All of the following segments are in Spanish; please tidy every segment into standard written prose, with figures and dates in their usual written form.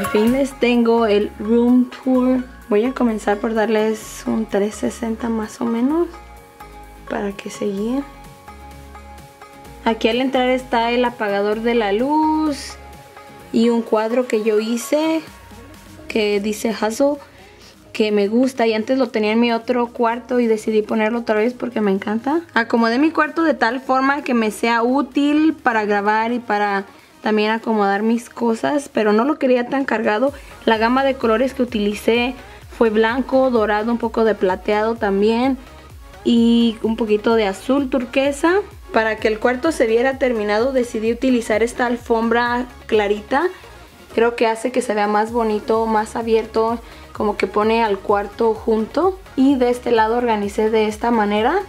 fin les tengo el room tour. Voy a comenzar por darles un 360 más o menos para que se guíen. Aquí al entrar está el apagador de la luz y un cuadro que yo hice que dice Hustle, que me gusta, y antes lo tenía en mi otro cuarto y decidí ponerlo otra vez porque me encanta. Acomodé mi cuarto de tal forma que me sea útil para grabar y para también acomodar mis cosas, pero no lo quería tan cargado. La gama de colores que utilicé fue blanco, dorado, un poco de plateado también y un poquito de azul turquesa. Para que el cuarto se viera terminado decidí utilizar esta alfombra clarita. Creo que hace que se vea más bonito, más abierto, como que pone al cuarto junto. Y de este lado organicé de esta manera.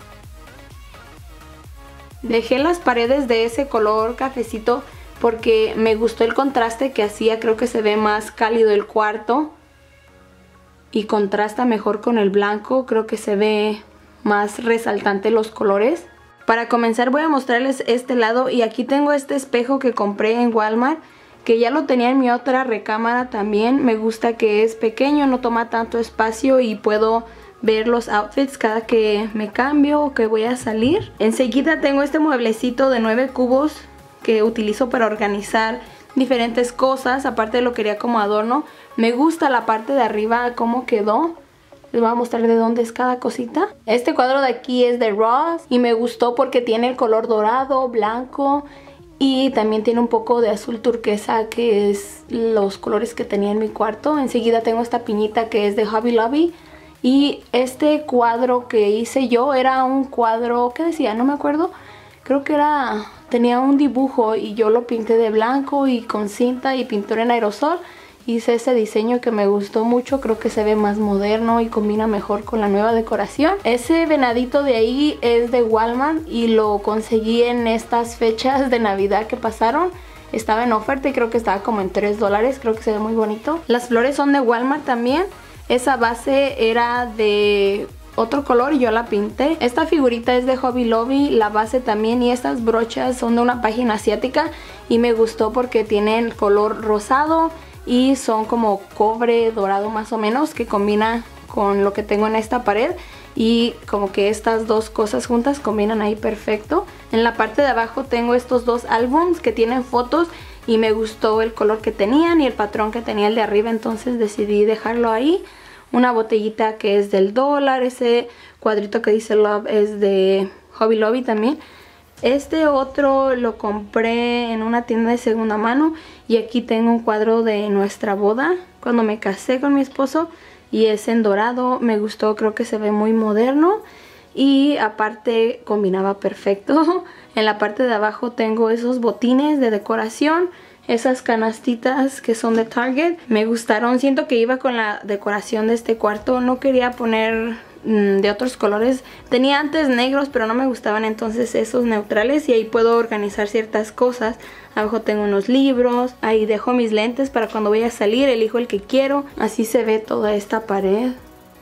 Dejé las paredes de ese color cafecito porque me gustó el contraste que hacía. Creo que se ve más cálido el cuarto y contrasta mejor con el blanco. Creo que se ve más resaltante los colores. Para comenzar voy a mostrarles este lado, y aquí tengo este espejo que compré en Walmart, que ya lo tenía en mi otra recámara también. Me gusta que es pequeño, no toma tanto espacio y puedo ver los outfits cada que me cambio o que voy a salir. Enseguida tengo este mueblecito de 9 cubos que utilizo para organizar diferentes cosas. Aparte lo quería como adorno. Me gusta la parte de arriba cómo quedó. Les voy a mostrar de dónde es cada cosita. Este cuadro de aquí es de Ross y me gustó porque tiene el color dorado, blanco y también tiene un poco de azul turquesa, que es los colores que tenía en mi cuarto. Enseguida tengo esta piñita que es de Hobby Lobby. Y este cuadro que hice yo era un cuadro, ¿qué decía? No me acuerdo. Creo que tenía un dibujo y yo lo pinté de blanco y con cinta y pintura en aerosol. Hice ese diseño que me gustó mucho, creo que se ve más moderno y combina mejor con la nueva decoración. Ese venadito de ahí es de Walmart y lo conseguí en estas fechas de Navidad que pasaron. Estaba en oferta y creo que estaba como en $3, creo que se ve muy bonito. Las flores son de Walmart también. Esa base era de otro color y yo la pinté. Esta figurita es de Hobby Lobby, la base también, y estas brochas son de una página asiática y me gustó porque tienen color rosado y son como cobre dorado más o menos, que combina con lo que tengo en esta pared, y como que estas dos cosas juntas combinan ahí perfecto. En la parte de abajo tengo estos dos álbums que tienen fotos y me gustó el color que tenían y el patrón que tenía el de arriba, entonces decidí dejarlo ahí. Una botellita que es del $1, ese cuadrito que dice Love es de Hobby Lobby también. Este otro lo compré en una tienda de segunda mano, y aquí tengo un cuadro de nuestra boda cuando me casé con mi esposo y es en dorado. Me gustó, creo que se ve muy moderno y aparte combinaba perfecto. En la parte de abajo tengo esos botines de decoración, esas canastitas que son de Target. Me gustaron, siento que iba con la decoración de este cuarto. No quería poner de otros colores. Tenía antes negros pero no me gustaban, entonces esos neutrales, y ahí puedo organizar ciertas cosas. Abajo tengo unos libros, ahí dejo mis lentes para cuando voy a salir, elijo el que quiero. Así se ve toda esta pared.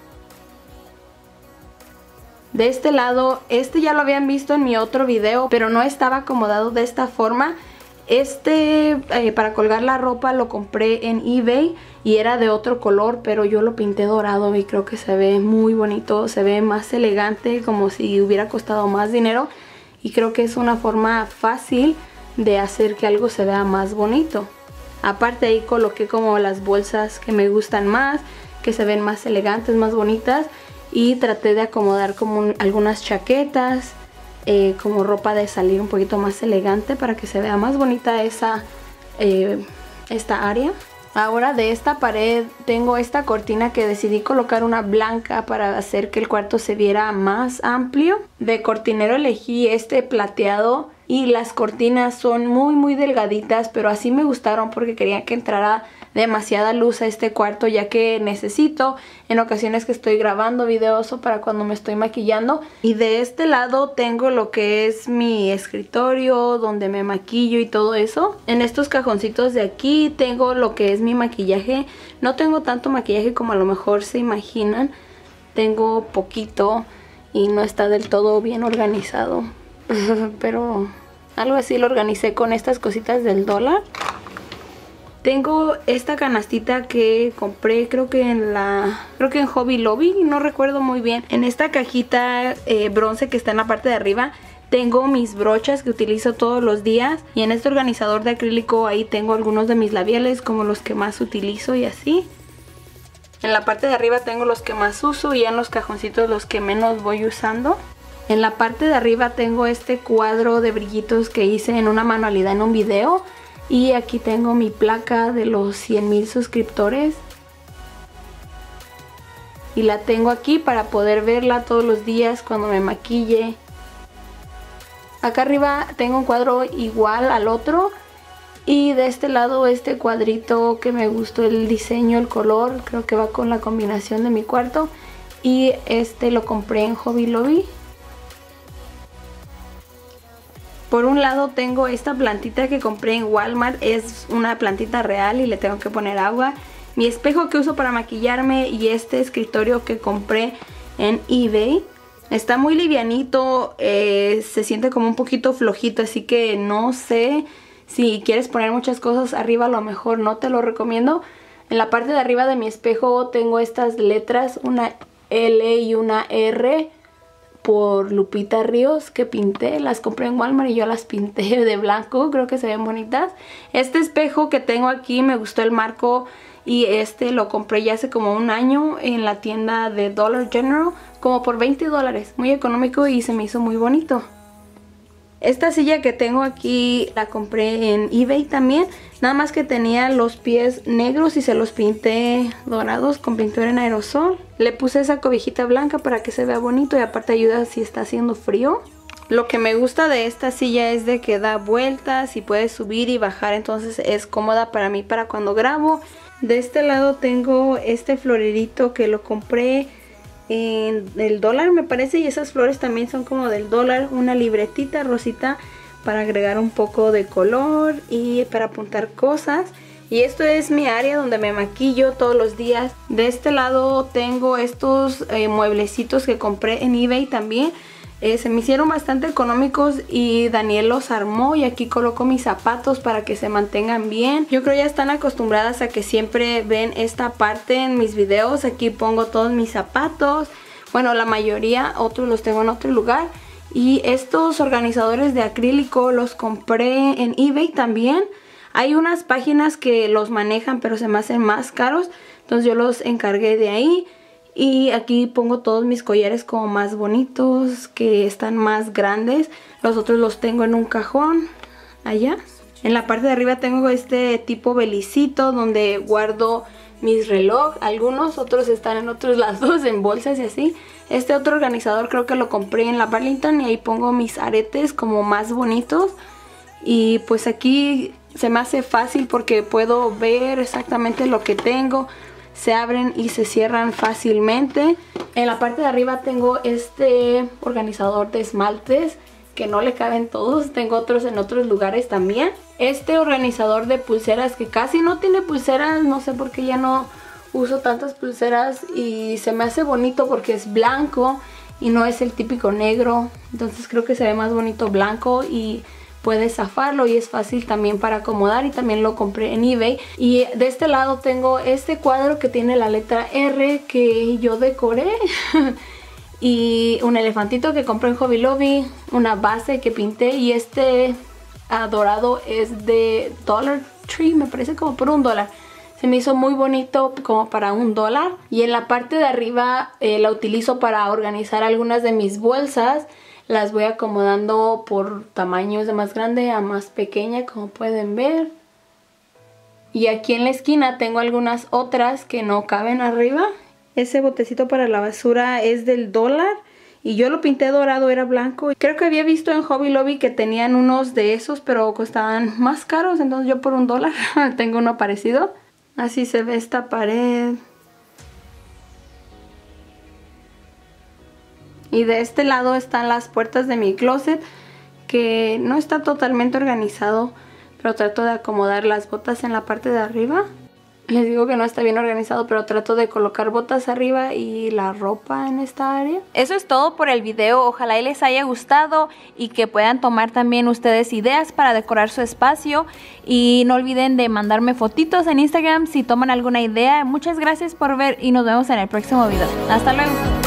De este lado, este ya lo habían visto en mi otro video, pero no estaba acomodado de esta forma. Para colgar la ropa lo compré en eBay y era de otro color, pero yo lo pinté dorado y creo que se ve muy bonito, se ve más elegante, como si hubiera costado más dinero, y creo que es una forma fácil de hacer que algo se vea más bonito. Aparte ahí coloqué como las bolsas que me gustan más, que se ven más elegantes, más bonitas, y traté de acomodar como algunas chaquetas, como ropa de salir un poquito más elegante para que se vea más bonita esta área. Ahora de esta pared tengo esta cortina que decidí colocar una blanca para hacer que el cuarto se viera más amplio. De cortinero elegí este plateado y las cortinas son muy delgaditas, pero así me gustaron porque quería que entrara demasiada luz a este cuarto, ya que necesito en ocasiones que estoy grabando videos o para cuando me estoy maquillando. Y de este lado tengo lo que es mi escritorio donde me maquillo y todo eso. En estos cajoncitos de aquí tengo lo que es mi maquillaje. No tengo tanto maquillaje como a lo mejor se imaginan, tengo poquito y no está del todo bien organizado. Pero algo así lo organicé con estas cositas del $1. Tengo esta canastita que compré creo que en Hobby Lobby, no recuerdo muy bien. En esta cajita bronce que está en la parte de arriba tengo mis brochas que utilizo todos los días. Y en este organizador de acrílico ahí tengo algunos de mis labiales como los que más utilizo y así. En la parte de arriba tengo los que más uso y en los cajoncitos los que menos voy usando. En la parte de arriba tengo este cuadro de brillitos que hice en una manualidad en un video. Y aquí tengo mi placa de los 100,000 suscriptores. Y la tengo aquí para poder verla todos los días cuando me maquille. Acá arriba tengo un cuadro igual al otro. Y de este lado este cuadrito que me gustó el diseño, el color. Creo que va con la combinación de mi cuarto. Y este lo compré en Hobby Lobby. Por un lado tengo esta plantita que compré en Walmart, es una plantita real y le tengo que poner agua. Mi espejo que uso para maquillarme y este escritorio que compré en eBay. Está muy livianito, se siente como un poquito flojito, así que no sé si quieres poner muchas cosas arriba, a lo mejor no te lo recomiendo. En la parte de arriba de mi espejo tengo estas letras, una L y una R. Por Lupita Ríos que pinté, las compré en Walmart y yo las pinté de blanco, creo que se ven bonitas. Este espejo que tengo aquí me gustó el marco y este lo compré ya hace como un año en la tienda de Dollar General, como por $20, muy económico y se me hizo muy bonito. Esta silla que tengo aquí la compré en eBay también, nada más que tenía los pies negros y se los pinté dorados con pintura en aerosol. Le puse esa cobijita blanca para que se vea bonito y aparte ayuda si está haciendo frío. Lo que me gusta de esta silla es de que da vueltas y puedes subir y bajar, entonces es cómoda para mí para cuando grabo. De este lado tengo este florerito que lo compré en el dólar me parece, y esas flores también son como del dólar. Una libretita rosita para agregar un poco de color y para apuntar cosas. Y esto es mi área donde me maquillo todos los días. De este lado tengo estos mueblecitos que compré en eBay también. Se me hicieron bastante económicos y Daniel los armó, y aquí coloco mis zapatos para que se mantengan bien. Yo creo ya están acostumbradas a que siempre ven esta parte en mis videos. Aquí pongo todos mis zapatos, bueno, la mayoría, otros los tengo en otro lugar. Y estos organizadores de acrílico los compré en eBay también. Hay unas páginas que los manejan pero se me hacen más caros, entonces yo los encargué de ahí. Y aquí pongo todos mis collares como más bonitos, que están más grandes. Los otros los tengo en un cajón allá. En la parte de arriba tengo este tipo belicito donde guardo mis reloj. Algunos, otros están en otros lados, en bolsas y así. Este otro organizador creo que lo compré en la Burlington y ahí pongo mis aretes como más bonitos. Y pues aquí se me hace fácil porque puedo ver exactamente lo que tengo. Se abren y se cierran fácilmente. En la parte de arriba tengo este organizador de esmaltes que no le caben todos. Tengo otros en otros lugares también. Este organizador de pulseras que casi no tiene pulseras. No sé por qué ya no uso tantas pulseras. Y se me hace bonito porque es blanco y no es el típico negro. Entonces creo que se ve más bonito blanco y puedes zafarlo y es fácil también para acomodar, y también lo compré en eBay. Y de este lado tengo este cuadro que tiene la letra R que yo decoré y un elefantito que compré en Hobby Lobby, una base que pinté, y este dorado es de Dollar Tree, me parece como por $1. Se me hizo muy bonito como para $1. Y en la parte de arriba la utilizo para organizar algunas de mis bolsas. Las voy acomodando por tamaños de más grande a más pequeña, como pueden ver. Y aquí en la esquina tengo algunas otras que no caben arriba. Ese botecito para la basura es del dólar y yo lo pinté dorado, era blanco. Creo que había visto en Hobby Lobby que tenían unos de esos, pero costaban más caros, entonces yo por $1 tengo uno parecido. Así se ve esta pared. Y de este lado están las puertas de mi closet, que no está totalmente organizado, pero trato de acomodar las botas en la parte de arriba. Les digo que no está bien organizado, pero trato de colocar botas arriba y la ropa en esta área. Eso es todo por el video. Ojalá y les haya gustado y que puedan tomar también ustedes ideas para decorar su espacio. Y no olviden de mandarme fotitos en Instagram si toman alguna idea. Muchas gracias por ver y nos vemos en el próximo video. Hasta luego.